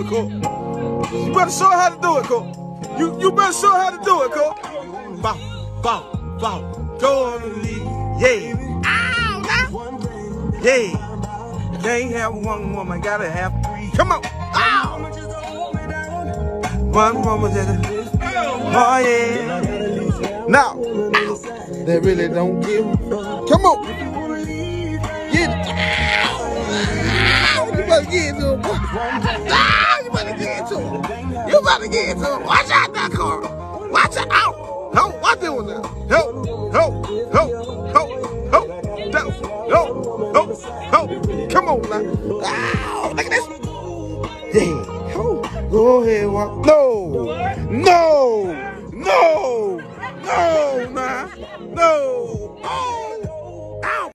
it, Cole. You better show her how to do it, Cole. You better show her how to do it, Cole. Bow, bow, bow. Go on the knee. Yeah. Ow, now. Yeah. Can't have one woman, gotta have three. Come on. Ow. One woman just. Oh, yeah. Now. They really don't give. Come on. Get it. You better get into him. You better get into him. You better get into him. Watch out now, Carl. Watch out. No, what doing now? Help. No. Come on now. Ow, look at this. Yeah. Go ahead, walk. No. Nah. No.